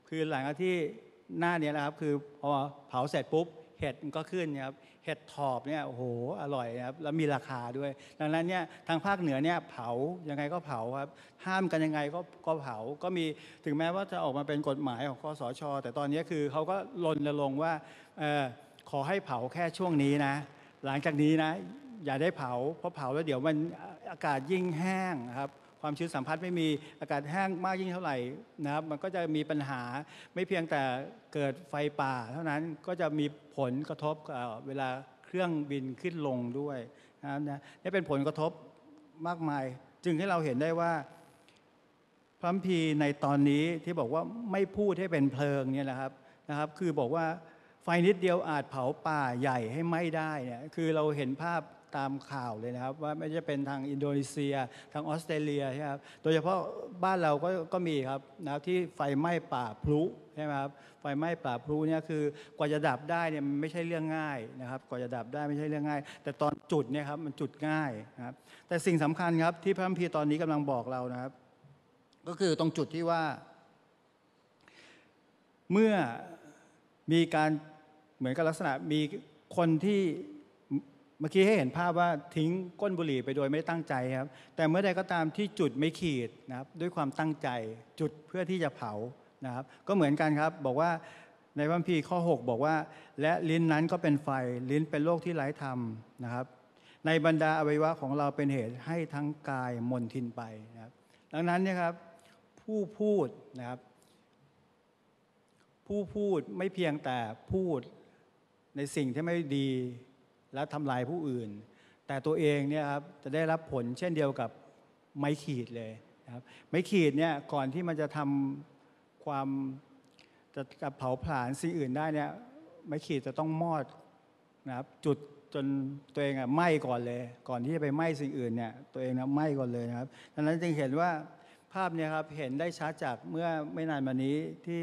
คือหลังจากที่หน้าเนี้นะครับคือพอเผาเสร็จปุ๊บเห็ดมันก็ขึ้นนะครับเห็ดถอบเนี่ยโอ้โหอร่อยนะครับแล้วมีราคาด้วยดังนั้นเนี่ยทางภาคเหนือเนี่ยเผายังไงก็เผาครับห้ามกันยังไงก็ก็เผาก็มีถึงแม้ว่าจะออกมาเป็นกฎหมายของคสช.แต่ตอนนี้คือเขาก็รณรงค์ว่าเออขอให้เผาแค่ช่วงนี้นะหลังจากนี้นะอย่าได้เผาเพราะเผาแล้วเดี๋ยวมันอากาศยิ่งแห้งครับความชื้นสัมผัสไม่มีอากาศแห้งมากยิ่งเท่าไหร่นะครับมันก็จะมีปัญหาไม่เพียงแต่เกิดไฟป่าเท่านั้นก็จะมีผลกระทบกับเวลาเครื่องบินขึ้นลงด้วยนะครับนี่เป็นผลกระทบมากมายจึงให้เราเห็นได้ว่าพระคัมภีร์ในตอนนี้ที่บอกว่าไม่พูดให้เป็นเพลิงเนี่ยนะครับนะครับคือบอกว่าไฟนิดเดียวอาจเผาป่าใหญ่ให้ไหม้ได้เนี่ยคือเราเห็นภาพตามข่าวเลยนะครับว่าไม่ใช่เป็นทางอินโดนีเซียทางออสเตรเลียใช่ครับโดยเฉพาะบ้านเราก็ก็มีครับนะครับที่ไฟไหม้ป่าพลุใช่ไหมครับไฟไหม้ป่าพลุเนี่ยคือกว่าจะดับได้เนี่ยมันไม่ใช่เรื่องง่ายนะครับกว่าจะดับได้ไม่ใช่เรื่องง่ายแต่ตอนจุดเนี่ยครับมันจุดง่ายนะครับแต่สิ่งสำคัญครับที่พระคัมภีร์ตอนนี้กำลังบอกเรานะครับก็คือตรงจุดที่ว่าเมื่อมีการเหมือนกับลักษณะมีคนที่เมื่อกี้ให้เห็นภาพว่าทิ้งก้นบุหรี่ไปโดยไม่ได้ตั้งใจครับแต่เมื่อใดก็ตามที่จุดไม่ขีดนะครับด้วยความตั้งใจจุดเพื่อที่จะเผานะครับก็เหมือนกันครับบอกว่าในพระคัมภีร์ข้อหกบอกว่าและลิ้นนั้นก็เป็นไฟลิ้นเป็นโรคที่ไร้ธรรมนะครับในบรรดาอวัยวะของเราเป็นเหตุให้ทั้งกายมนทินไปนะครับดังนั้นเนี่ยครับผู้พูดนะครับผู้พูดไม่เพียงแต่พูดในสิ่งที่ไม่ดีและทำลายผู้อื่นแต่ตัวเองเนี่ยครับจะได้รับผลเช่นเดียวกับไม้ขีดเลยนะครับไม้ขีดเนี่ยก่อนที่มันจะทำความจะจะเผาผลาญสิ่งอื่นได้เนี่ยไม้ขีดจะต้องมอดนะครับจุดจนตัวเองอ่ะไหม้ก่อนเลยก่อนที่จะไปไหม้สิ่งอื่นเนี่ยตัวเองนะไหม้ก่อนเลยนะครับดังนั้นจึงเห็นว่าภาพเนี่ยครับเห็นได้ชัดจากเมื่อไม่นานมานี้ที่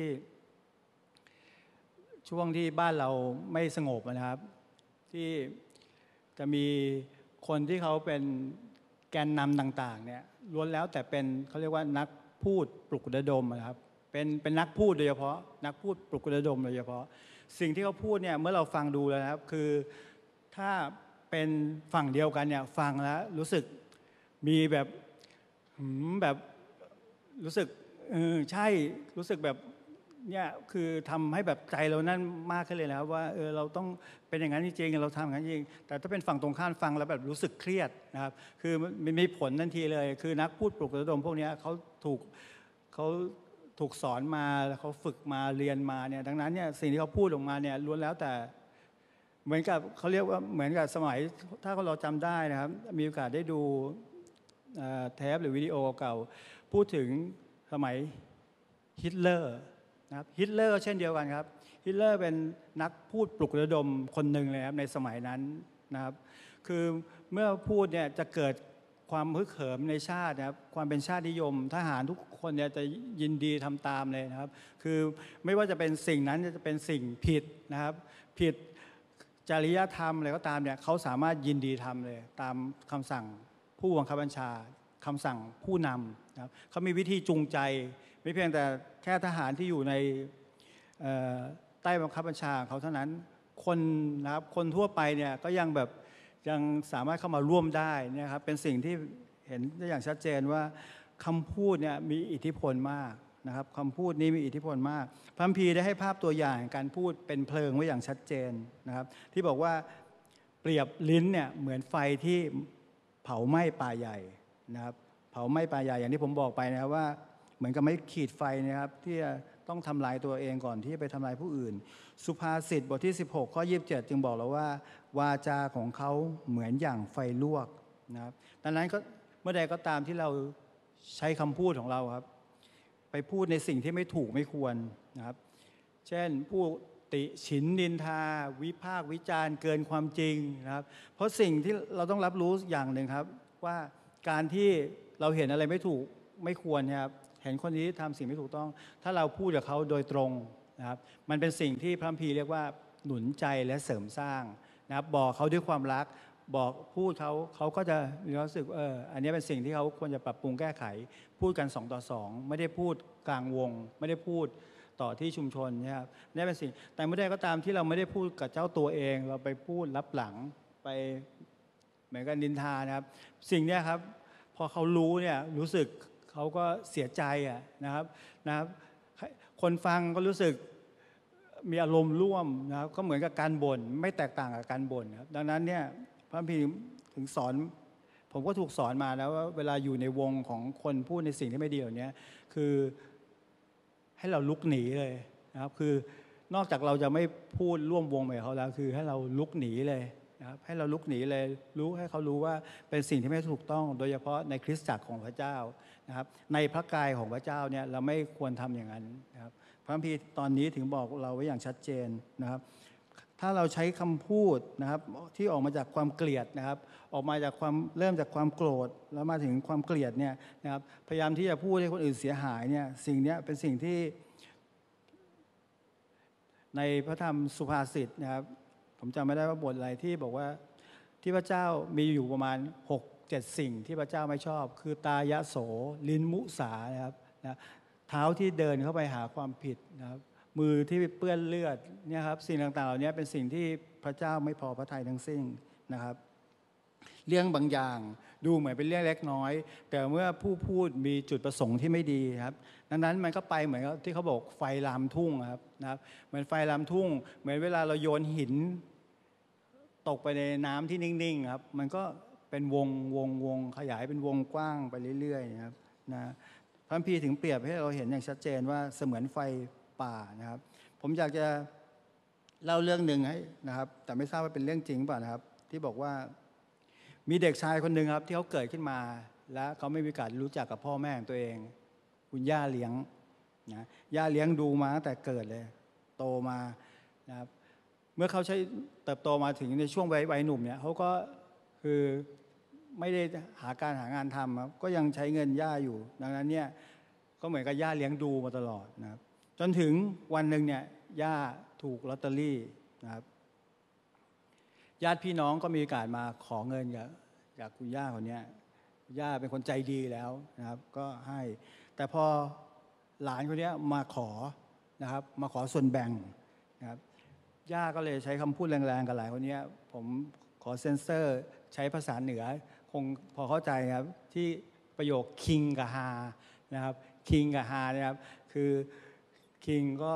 ช่วงที่บ้านเราไม่สงบนะครับที่จะมีคนที่เขาเป็นแกนนำต่างๆเนี่ยล้วนแล้วแต่เป็นเขาเรียกว่านักพูดปลุกระดมนะครับเป็นเป็นนักพูดโดยเฉพาะนักพูดปลุกระดมโดยเฉพาะสิ่งที่เขาพูดเนี่ยเมื่อเราฟังดูแล้วนะครับคือถ้าเป็นฝั่งเดียวกันเนี่ยฟังแล้วรู้สึกมีแบบแบบรู้สึกเออใช่รู้สึกแบบเนี่ยคือทำให้แบบใจเรานั่นมากขึ้นเลยนะครับว่าเออเราต้องเป็นอย่างนั้นจริงๆเราทำอย่างนั้นจริงแต่ถ้าเป็นฝั่งตรงข้ามฟังแล้วแบบรู้สึกเครียดนะครับคือมันมีผลทันทีเลยคือนักพูดปลุกระดมพวกนี้เขาถูกเขาถูกสอนมาเขาฝึกมาเรียนมาเนี่ยดังนั้นเนี่ยสิ่งที่เขาพูดออกมาเนี่ยล้วนแล้วแต่เหมือนกับเขาเรียกว่าเหมือนกับสมัยถ้าเราจำได้นะครับมีโอกาสได้ดูเทปหรือวิดีโอเก่าพูดถึงสมัยฮิตเลอร์นะครับฮิตเลอร์เช่นเดียวกันครับฮิตเลอร์เป็นนักพูดปลุกระดมคนหนึ่งเลยครับในสมัยนั้นนะครับคือเมื่อพูดเนี่ยจะเกิดความฮึกเหิมในชาตินะครับความเป็นชาตินิยมทหารทุกคนเนี่ยจะยินดีทำตามเลยนะครับคือไม่ว่าจะเป็นสิ่งนั้นจะเป็นสิ่งผิดนะครับผิดจริยธรรมอะไรก็ตามเนี่ยเขาสามารถยินดีทำเลยตามคำสั่งผู้บังคับบัญชาคำสั่งผู้นำนะครับเขามีวิธีจูงใจไม่เพียงแต่แค่ทหารที่อยู่ในใต้บังคับบัญชาเขาเท่านั้นคนนะครับคนทั่วไปเนี่ยก็ยังแบบยังสามารถเข้ามาร่วมได้นะครับเป็นสิ่งที่เห็นได้อย่างชัดเจนว่าคำพูดเนี่ยมีอิทธิพลมากนะครับคำพูดนี้มีอิทธิพลมากพระคัมภีร์ได้ให้ภาพตัวอย่างการพูดเป็นเพลิงไว้อย่างชัดเจนนะครับที่บอกว่าเปรียบลิ้นเนี่ยเหมือนไฟที่เผาไหม้ป่าใหญ่นะครับเผาไหม้ป่าใหญ่อย่างที่ผมบอกไปนะครับว่าเหมือนกับไม่ขีดไฟนะครับที่ต้องทำลายตัวเองก่อนที่จะไปทำลายผู้อื่นสุภาษิตบทที่สิบหกข้อยี่สิบเจ็ดจึงบอกเราว่าวาจาของเขาเหมือนอย่างไฟลวกนะครับดังนั้นก็เมื่อใดก็ตามที่เราใช้คำพูดของเราครับไปพูดในสิ่งที่ไม่ถูกไม่ควรนะครับเช่นผู้ติฉินนินทาวิพากษ์วิจารณ์เกินความจริงนะครับเพราะสิ่งที่เราต้องรับรู้อย่างหนึ่งครับว่าการที่เราเห็นอะไรไม่ถูกไม่ควรนะครับเห็นคนนี้ทำสิ่งไม่ถูกต้องถ้าเราพูดกับเขาโดยตรงนะครับมันเป็นสิ่งที่พระคัมภีร์เรียกว่าหนุนใจและเสริมสร้างนะครับบอกเขาด้วยความรักบอกพูดเขาเขาก็จะมีความรู้สึกเอออันนี้เป็นสิ่งที่เขาควรจะปรับปรุงแก้ไขพูดกันสองต่อสองไม่ได้พูดกลางวงไม่ได้พูดต่อที่ชุมชนนะครับนี่เป็นสิ่งแต่เมื่อใดก็ตามที่เราไม่ได้พูดกับเจ้าตัวเอง เราไปพูดรับหลังไปเหมือนกันนินทานะครับสิ่งนี้ครับพอเขารู้เนี่ยรู้สึกเขาก็เสียใจอ่ะนะครับนะครับคนฟังก็รู้สึกมีอารมณ์ร่วมนะครับก็เหมือนกับการบ่นไม่แตกต่างกับการบ่นครับดังนั้นเนี่ยพระพีถึงสอนผมก็ถูกสอนมาแล้วว่าเวลาอยู่ในวงของคนพูดในสิ่งที่ไม่ดีเหล่านี้คือให้เราลุกหนีเลยนะครับคือนอกจากเราจะไม่พูดร่วมวงไปกับเขาแล้วคือให้เราลุกหนีเลยนะครับให้เราลุกหนีเลยรู้ให้เขารู้ว่าเป็นสิ่งที่ไม่ถูกต้องโดยเฉพาะในคริสตจักรของพระเจ้านะครับในพระกายของพระเจ้าเนี่ยเราไม่ควรทำอย่างนั้นนะครับพระคัมภีร์ตอนนี้ถึงบอกเราไว้อย่างชัดเจนนะครับถ้าเราใช้คำพูดนะครับที่ออกมาจากความเกลียดนะครับออกมาจากความเริ่มจากความโกรธแล้วมาถึงความเกลียดเนี่ยนะครับพยายามที่จะพูดให้คนอื่นเสียหายเนี่ยสิ่งนี้เป็นสิ่งที่ในพระธรรมสุภาษิตนะครับผมจำไม่ได้ว่าบทอะไรที่บอกว่าที่พระเจ้ามีอยู่ประมาณหกเจ็ดสิ่งที่พระเจ้าไม่ชอบคือตายะโสลิ้นมุสานะครับนะเท้าที่เดินเข้าไปหาความผิดนะครับมือที่เปื้อนเลือดเนี่ยครับสิ่งต่างๆเหล่านี้เป็นสิ่งที่พระเจ้าไม่พอพระทัยทั้งสิ้นนะครับเรื่องบางอย่างดูเหมือนเป็นเรื่องเล็กน้อยแต่เมื่อผู้พูดมีจุดประสงค์ที่ไม่ดีครับดังนั้นมันก็ไปเหมือนที่เขาบอกไฟลามทุ่งครับนะครับเหมือนไฟลามทุ่งเหมือนเวลาเราโยนหินตกไปในน้ำที่นิ่งๆครับมันก็เป็นวงวงวงขยายเป็นวงกว้างไปเรื่อยๆนะครับนะพระคัมภีร์ถึงเปรียบให้เราเห็นอย่างชัดเจนว่าเสมือนไฟป่านะครับผมอยากจะเล่าเรื่องหนึ่งให้นะครับแต่ไม่ทราบว่าเป็นเรื่องจริงเปล่านะครับที่บอกว่ามีเด็กชายคนหนึ่งครับที่เขาเกิดขึ้นมาและเขาไม่มีโอกาสรู้จักกับพ่อแม่ของตัวเองคุณย่าเลี้ยงนะย่าเลี้ยงดูมาตั้งแต่เกิดเลยโตมานะครับเมื่อเขาใช้เติบโตมาถึงในช่วงวัยวัยหนุ่มเนี่ยเขาก็คือไม่ได้หาการหางานทำครับก็ยังใช้เงินย่าอยู่ดังนั้นเนี่ยก็เหมือนกับย่าเลี้ยงดูมาตลอดนะครับจนถึงวันหนึ่งเนี่ยย่าถูกลอตเตอรี่นะครับญาติพี่น้องก็มีโอกาสมาขอเงินจากจากคุณย่าคนนี้ย่าเป็นคนใจดีแล้วนะครับก็ให้แต่พอหลานคนนี้มาขอนะครับมาขอส่วนแบ่งนะครับย่าก็เลยใช้คำพูดแรงๆกับหลานคนนี้ผมขอเซ็นเซอร์ใช้ภาษาเหนือคงพอเข้าใจครับที่ประโยคคิงกับฮานะครับคิงกับฮานะครับคือคิงก็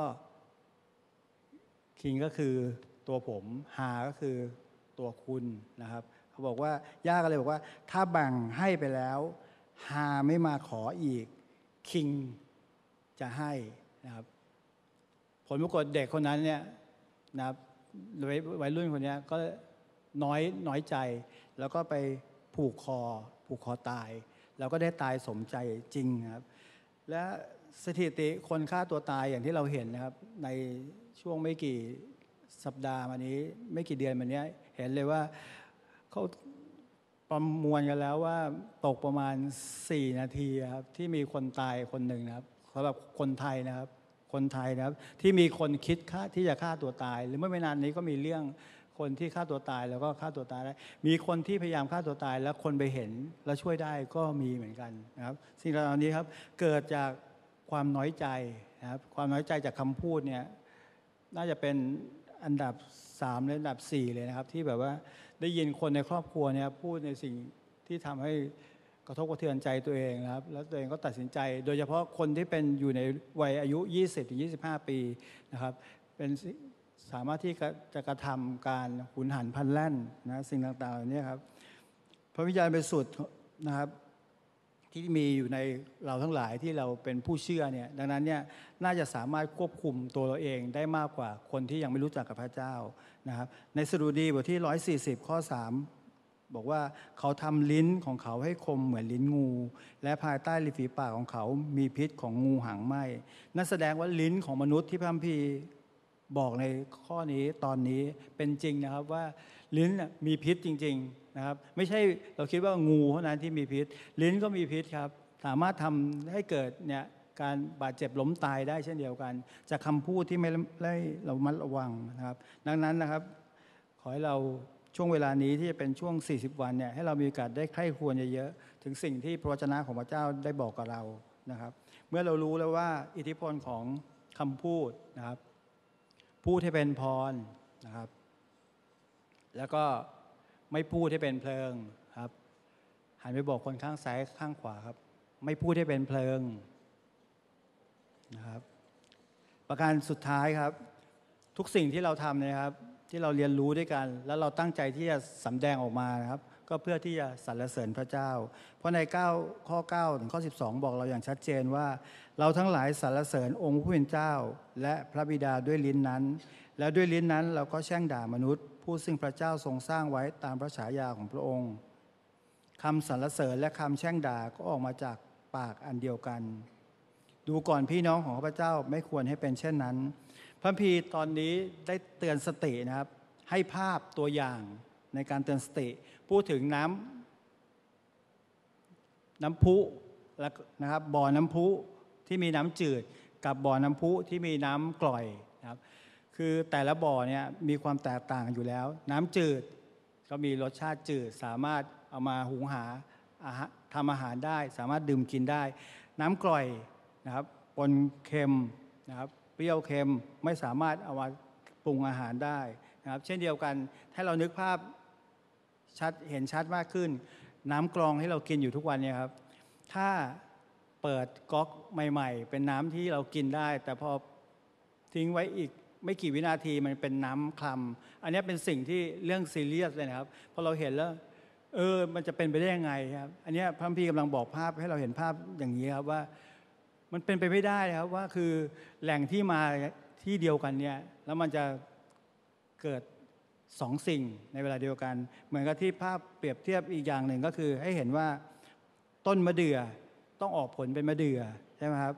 คิงก็คือตัวผมฮาก็คือตัวคุณนะครับเขาบอกว่าย่าก็เลยบอกว่าถ้าแบ่งให้ไปแล้วฮาไม่มาขออีกคิงจะให้นะครับผลปรากฏเด็กคนนั้นเนี่ยนะครับวัยรุ่นคนนี้ก็น้อยน้อยใจแล้วก็ไปผูกคอผูกคอตายแล้วก็ได้ตายสมใจจริงครับและสถิติคนฆ่าตัวตายอย่างที่เราเห็นนะครับในช่วงไม่กี่สัปดาห์มานี้ไม่กี่เดือนมานี้เห็นเลยว่าเขาประมวลกันแล้วว่าตกประมาณสี่นาทีครับที่มีคนตายคนหนึ่งนะครับสำหรับคนไทยนะครับคนไทยนะครับที่มีคนคิดฆ่าที่จะฆ่าตัวตายหรือเมื่อไม่นานนี้ก็มีเรื่องคนที่ฆ่าตัวตายแล้วก็ฆ่าตัวตายได้มีคนที่พยายามฆ่าตัวตายแล้วคนไปเห็นแล้วช่วยได้ก็มีเหมือนกันนะครับสิ่งเหล่านี้ครับเกิดจากความน้อยใจนะครับความน้อยใจจากคำพูดเนี่ยน่าจะเป็นอันดับสามและอันดับสี่เลยนะครับที่แบบว่าได้ยินคนในครอบครัวเนี่ยพูดในสิ่งที่ทำให้กระทบกระเทือนใจตัวเองนะครับแล้วตัวเองก็ตัดสินใจโดยเฉพาะคนที่เป็นอยู่ในวัยอายุ ยี่สิบถึงยี่สิบห้า ปีนะครับเป็นสามารถที่จะกระทำการหุนหันพลันแล่นนะสิ่งต่างๆเหล่านี้ครับพระวิญญาณบริสุทธิ์นะครับที่มีอยู่ในเราทั้งหลายที่เราเป็นผู้เชื่อเนี่ยดังนั้นเนี่ยน่าจะสามารถควบคุมตัวเราเองได้มากกว่าคนที่ยังไม่รู้จักกับพระเจ้านะครับในสดุดีบทที่หนึ่งร้อยสี่สิบข้อสามบอกว่าเขาทำลิ้นของเขาให้คมเหมือนลิ้นงูและภายใต้ริมฝีปากของเขามีพิษของงูหางไหมนั่นแสดงว่าลิ้นของมนุษย์ที่พระคัมภีร์บอกในข้อนี้ตอนนี้เป็นจริงนะครับว่าลิ้นมีพิษจริงๆนะครับไม่ใช่เราคิดว่างูเท่านั้นที่มีพิษลิ้นก็มีพิษครับสามารถทำให้เกิดเนี่ยการบาดเจ็บล้มตายได้เช่นเดียวกันจากคำพูดที่ไม่ได้เรามัดระวังนะครับดังนั้นนะครับขอให้เราช่วงเวลานี้ที่จะเป็นช่วงสี่สิบวันเนี่ยให้เรามีโอกาสได้ใคร่ครวญเยอะๆถึงสิ่งที่พระวจนะของพระเจ้าได้บอกกับเรานะครับเมื่อเรารู้แล้วว่าอิทธิพลของคำพูดนะครับพูดให้เป็นพรนะครับแล้วก็ไม่พูดให้เป็นเพลิงครับหันไปบอกคนข้างซ้ายข้างขวาครับไม่พูดให้เป็นเพลิงนะครับประการสุดท้ายครับทุกสิ่งที่เราทำนะครับที่เราเรียนรู้ด้วยกันแล้วเราตั้งใจที่จะสำแดงออกมานะครับก็เพื่อที่จะสรรเสริญพระเจ้าเพราะในเก้าข้อเก้าถึงข้อสิบสองบอกเราอย่างชัดเจนว่าเราทั้งหลายสรรเสริญองค์ผู้เป็นเจ้าและพระบิดาด้วยลิ้นนั้นแล้วด้วยลิ้นนั้นเราก็แช่งด่ามนุษย์ผู้ซึ่งพระเจ้าทรงสร้างไว้ตามพระฉายาของพระองค์คำสรรเสริญและคำแช่งด่าก็ออกมาจากปากอันเดียวกันดูก่อนพี่น้องของพระเจ้าไม่ควรให้เป็นเช่นนั้นพระคัมภีร์ตอนนี้ได้เตือนสตินะครับให้ภาพตัวอย่างในการเตือนสติพูดถึงน้ำน้ำพุนะครับบ่อน้ำพุที่มีน้ำจืดกับบ่อน้ำพุที่มีน้ำกร่อยนะครับคือแต่ละบ่อเนี่ยมีความแตกต่างอยู่แล้วน้ำจืดก็มีรสชาติจืดสามารถเอามาหุงหาทำอาหารได้สามารถดื่มกินได้น้ำกร่อยนะครับปนเค็มนะครับเปรี้ยวเค็มไม่สามารถเอามาปรุงอาหารได้นะครับเช่นเดียวกันถ้าเรานึกภาพชัดเห็นชัดมากขึ้นน้ำกรองที่เรากินอยู่ทุกวันเนี่ยครับถ้าเปิดก๊อกใหม่ๆเป็นน้ำที่เรากินได้แต่พอทิ้งไว้อีกไม่กี่วินาทีมันเป็นน้ำคลำอันนี้เป็นสิ่งที่เรื่องซีเรียสเลยนะครับพอเราเห็นแล้วเออมันจะเป็นไปได้ยังไงครับอันนี้พระพี่กำลังบอกภาพให้เราเห็นภาพอย่างนี้ครับว่ามันเป็นไปไม่ได้ครับว่าคือแหล่งที่มาที่เดียวกันเนี่ยแล้วมันจะเกิดสองสิ่งในเวลาเดียวกันเหมือนกับที่ภาพเปรียบเทียบอีกอย่างหนึ่งก็คือให้เห็นว่าต้นมะเดื่อต้องออกผลเป็นมะเดื่อใช่ไหมครับ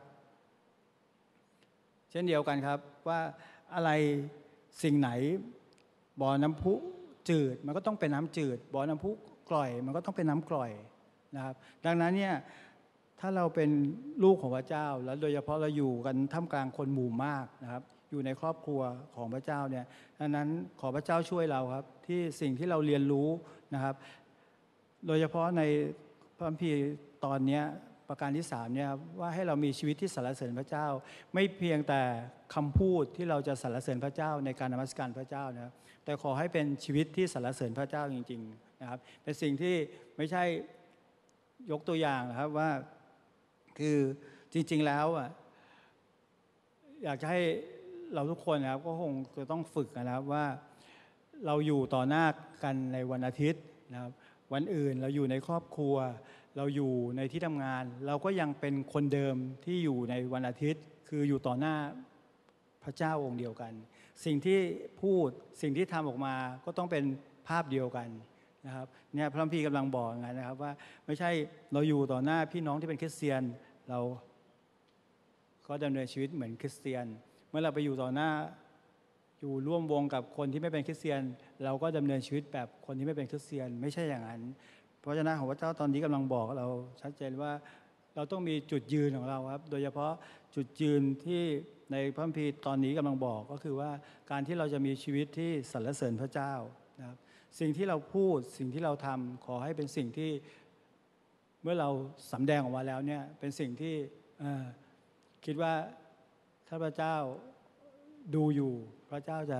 เช่นเดียวกันครับว่าอะไรสิ่งไหนบ่อน้ำพุจืดมันก็ต้องเป็นน้ำจืดบ่อน้ำพุกร่อยมันก็ต้องเป็นน้ำกร่อยนะครับดังนั้นเนี่ยถ้าเราเป็นลูกของพระเจ้าแล้วโดยเฉพาะเราอยู่กันท่ามกลางคนหมู่มากนะครับอยู่ในครอบครัวของพระเจ้าเนี่ยดังนั้นขอพระเจ้าช่วยเราครับที่สิ่งที่เราเรียนรู้นะครับโดยเฉพาะในพระคัมภีร์ตอนนี้ประการที่สามเนี่ยว่าให้เรามีชีวิตที่สรรเสริญพระเจ้าไม่เพียงแต่คำพูดที่เราจะสรรเสริญพระเจ้าในการนมัสการพระเจ้านะครับแต่ขอให้เป็นชีวิตที่สรรเสริญพระเจ้าจริงๆนะครับเป็นสิ่งที่ไม่ใช่ยกตัวอย่างนะครับว่าคือจริงๆแล้วอ่ะอยากจะให้เราทุกคนนะครับก็คงจะต้องฝึกนะครับว่าเราอยู่ต่อหน้ากันในวันอาทิตย์นะครับวันอื่นเราอยู่ในครอบครัวเราอยู่ในที่ทำงานเราก็ยังเป็นคนเดิมที่อยู่ในวันอาทิตย์คืออยู่ต่อหน้าพระเจ้าองค์เดียวกันสิ่งที่พูดสิ่งที่ทำออกมาก็ต้องเป็นภาพเดียวกันนะครับเนี่ยพระคัมภีร์กำลังบอกอย่างนั้นนะครับว่าไม่ใช่เราอยู่ต่อหน้าพี่น้องที่เป็นคริสเตียนเราก็ดำเนินชีวิตเหมือนคริสเตียนเมื่อเราไปอยู่ต่อหน้าอยู่ร่วมวงกับคนที่ไม่เป็นคริสเตียนเราก็ดำเนินชีวิตแบบคนที่ไม่เป็นคริสเตียนไม่ใช่อย่างนั้นเพราะฉะนั้นของพระเจ้าตอนนี้กำลังบอกเราชัดเจนว่าเราต้องมีจุดยืนของเราครับโดยเฉพาะจุดยืนที่ในพระคัมภีร์ตอนนี้กำลังบอกก็คือว่าการที่เราจะมีชีวิตที่สรรเสริญพระเจ้านะครับสิ่งที่เราพูดสิ่งที่เราทำขอให้เป็นสิ่งที่เมื่อเราสำแดงออกมาแล้วเนี่ยเป็นสิ่งที่คิดว่าถ้าพระเจ้าดูอยู่พระเจ้าจะ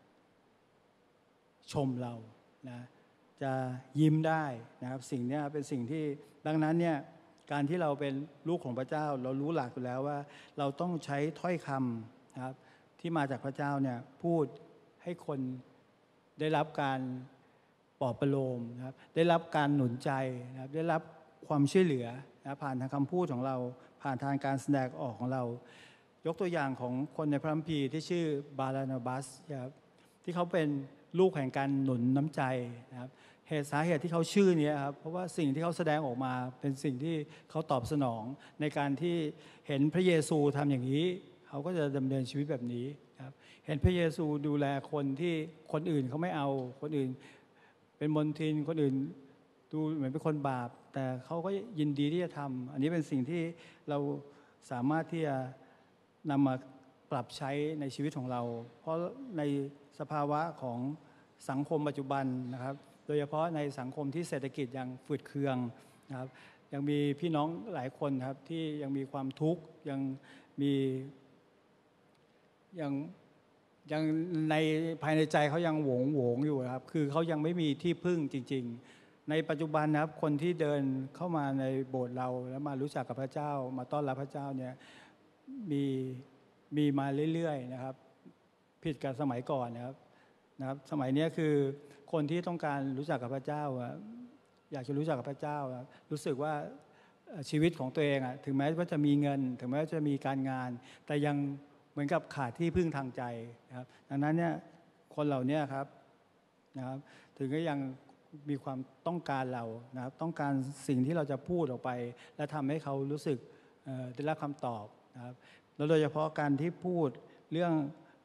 ชมเรานะจะยิ้มได้นะครับสิ่งนี้เป็นสิ่งที่ดังนั้นเนี่ยการที่เราเป็นลูกของพระเจ้าเรารู้หลักอยู่แล้วว่าเราต้องใช้ถ้อยคำนะครับที่มาจากพระเจ้าเนี่ยพูดให้คนได้รับการปลอบประโลมนะครับได้รับการหนุนใจนะครับได้รับความช่วยเหลือนะผ่านทางคำพูดของเราผ่านทางการแสดงออกของเรายกตัวอย่างของคนในพระคัมภีร์ที่ชื่อบารานาบัสครับที่เขาเป็นลูกแห่งการหนุนน้ำใจนะครับเหตุสาเหตุที่เขาชื่อนี้ครับเพราะว่าสิ่งที่เขาแสดงออกมาเป็นสิ่งที่เขาตอบสนองในการที่เห็นพระเยซูทำอย่างนี้เขาก็จะดำเนินชีวิตแบบนี้ครับเห็นพระเยซูดูแลคนที่คนอื่นเขาไม่เอาคนอื่นเป็นมลทินคนอื่นดูเหมือนเป็นคนบาปแต่เขาก็ยินดีที่จะทำอันนี้เป็นสิ่งที่เราสามารถที่จะนำมาปรับใช้ในชีวิตของเราเพราะในสภาวะของสังคมปัจจุบันนะครับโดยเฉพาะในสังคมที่เศรษฐกิจยังฝืดเคืองนะครับยังมีพี่น้องหลายคนครับที่ยังมีความทุกข์ยังมียังยังในภายในใจเขายังโหวงโหวงอยู่ครับคือเขายังไม่มีที่พึ่งจริงๆในปัจจุบันนะครับคนที่เดินเข้ามาในโบสถ์เราแล้วมารู้จักกับพระเจ้ามาต้อนรับพระเจ้าเนี่ยมีมีมาเรื่อยๆนะครับผิดกับสมัยก่อนนะครับนะครับสมัยนี้คือคนที่ต้องการรู้จักกับพระเจ้าอยากจะรู้จักกับพระเจ้ารู้สึกว่าชีวิตของตัวเองอะถึงแม้ว่าจะมีเงินถึงแม้ว่าจะมีการงานแต่ยังเหมือนกับขาดที่พึ่งทางใจนะครับดังนั้นเนี่ยคนเหล่านี้ครับนะครับถึงก็ยังมีความต้องการเรานะครับต้องการสิ่งที่เราจะพูดออกไปและทำให้เขารู้สึกได้รับคำตอบนะครับแล้วโดยเฉพาะการที่พูดเรื่อง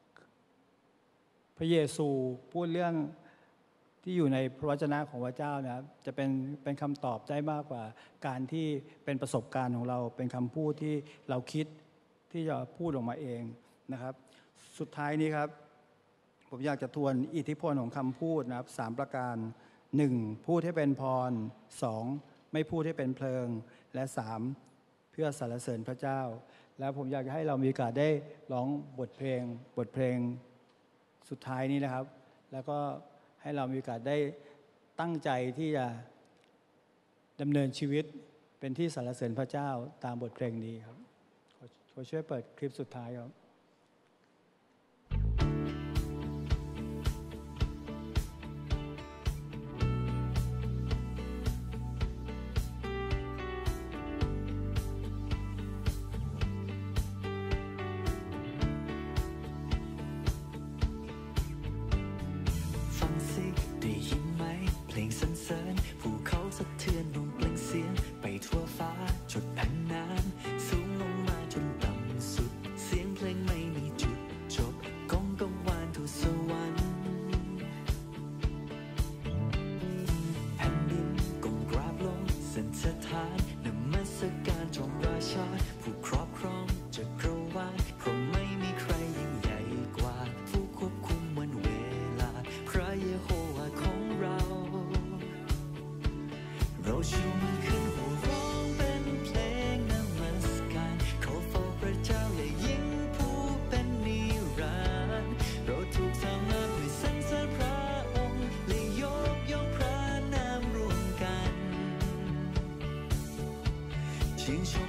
พระเยซูพูดเรื่องที่อยู่ในพระวจนะของพระเจ้านะครับจะเป็นเป็นคำตอบได้มากกว่าการที่เป็นประสบการณ์ของเราเป็นคำพูดที่เราคิดที่จะพูดออกมาเองนะครับสุดท้ายนี้ครับผมอยากจะทวนอิทธิพลของคำพูดนะครับสามประการหนึ่งพูดให้เป็นพรสองไม่พูดให้เป็นเพลิงและสามเพื่อสรรเสริญพระเจ้าแล้วผมอยากจะให้เรามีโอกาสได้ร้องบทเพลงบทเพลงสุดท้ายนี้นะครับแล้วก็ให้เรามีโอกาสได้ตั้งใจที่จะดำเนินชีวิตเป็นที่สรรเสริญพระเจ้าตามบทเพลงนี้ครับขอช่วยเปิดคลิปสุดท้ายครับฟังสิได้ยินไหมเพลงสรรเสริญภูเขาสะเทือนลงเปล่งเสียงไปทั่วฟ้าจดแผ่นน้ำสูงลงมาจนต่ำสุดเสียงเพลงไม่มีจุดจบก้องกังวานทั่วสวรรค์แผ่นดินก้มกราบลงสันสถานนมัสการจอมราชาผู้ครอบครองจักรวาลเพราะไม่มีใครยิ่งใหญ่กว่าผู้ควบคุมวันเวลาพระเยโฮวาของเราเราชูมือขึ้นหัวร้องเป็นเพลงนมัสการขอเฝ้าพระเจ้าและยิ่งผู้เป็นนิรันดร์เราถูกสร้างมาเพื่อสรรเสริญพระองค์และยกย่องพระนามรวมกันชื่นชม